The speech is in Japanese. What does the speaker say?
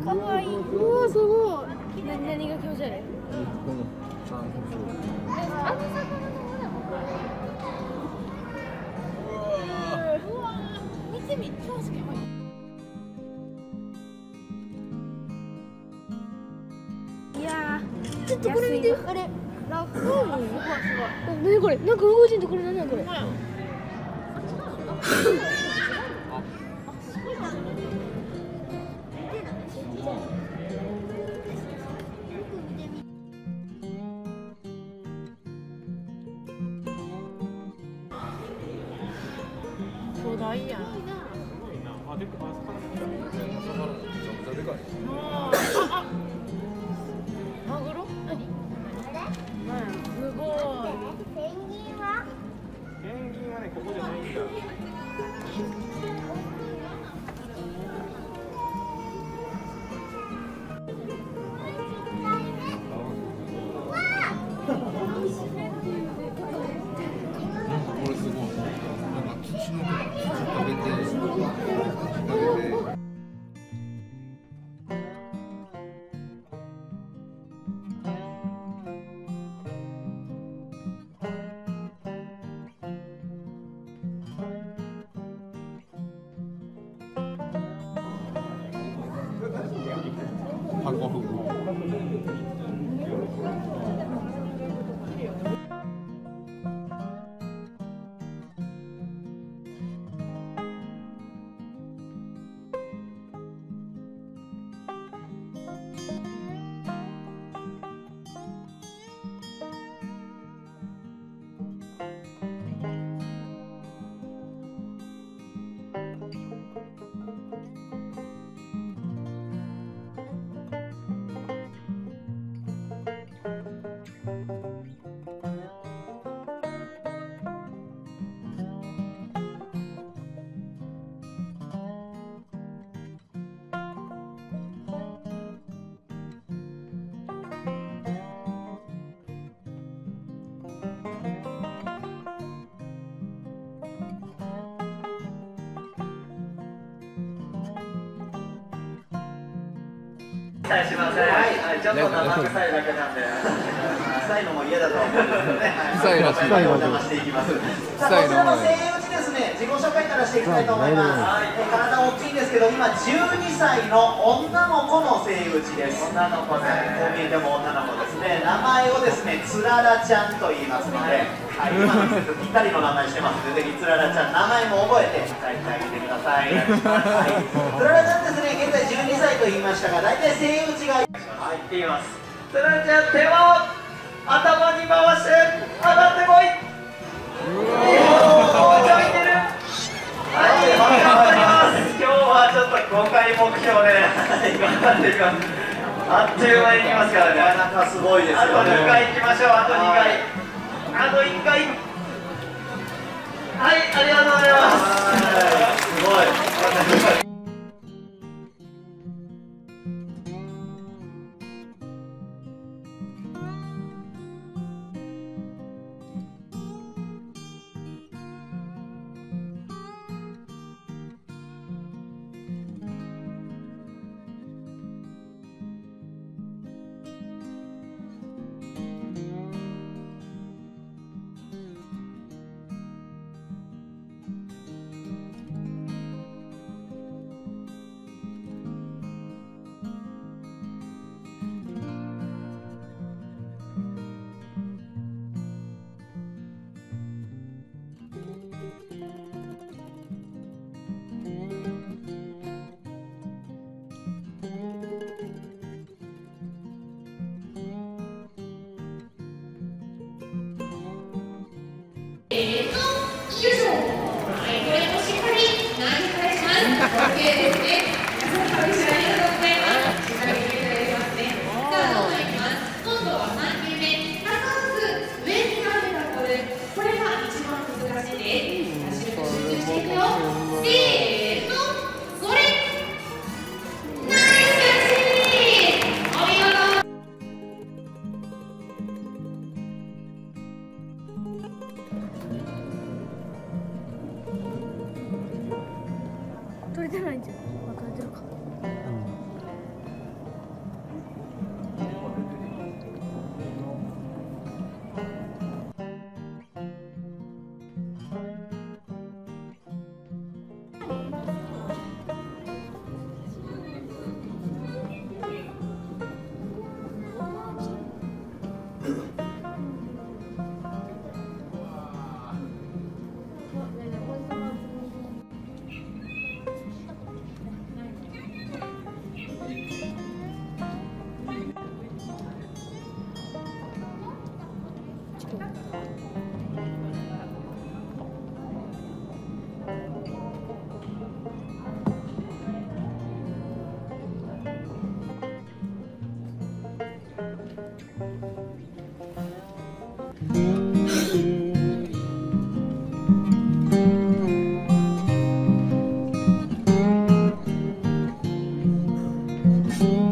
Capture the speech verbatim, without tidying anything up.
かわいい。うわすごい。何何が気持ち悪い？あの魚のうわ見てみ、超好き。いやー、ちょっとこれ見て。あれラフーン。すごいすごい。何これ？なんか動いてんだ。これ何だこれ？巨大やん。あ、でかい。マグロ？何？すごい。ペンギンは？ペンギンはね、ここじゃないんだ。これすごい。なんか土の土食べて、土食べて。箱風。 はい、ちょっと生臭いだけなんで、臭いのも嫌だと思うんですよね。臭いらしい。お邪魔していきます。さあ、こちらの声優地ですね、自己紹介からしていきたいと思います。体大きいんですけど、今じゅうにさいの女の子の声優地です。女の子ね、こう見えても女の子ですね。名前をですね、つららちゃんと言いますので、はい、今の季節ぴったりの名前してますので、ぜひつららちゃん、名前も覚えて書いてあげてください。はい、つららちゃんですね、現在じゅうにさいと言いましたが、大体声優地がはい、って言います。つららちゃん、手を頭に回して上がってこい。おお、上いてる。はい、頑張ります。今日はちょっとごかい目標で頑張っていきます。あっという間にいきますからね。なかなかすごいですよね。あとにかい行きましょう。あとにかい。あといっかい。はい、ありがとうございます。すごい。 えーと、よいしょ。はい、これもしっかり投げ返します。OK ですね。皆さん、拍手ありがとうございます。しっかり決めていただきますね。さあ、どんどんいきます。今度はさん球目。高く上に投げたボール。これが一番難しいです。足を集中していくよ。せーの、それ。ナイスキャッチ。お見事。 取れてないんじゃん。まあ、取れてるか。 す。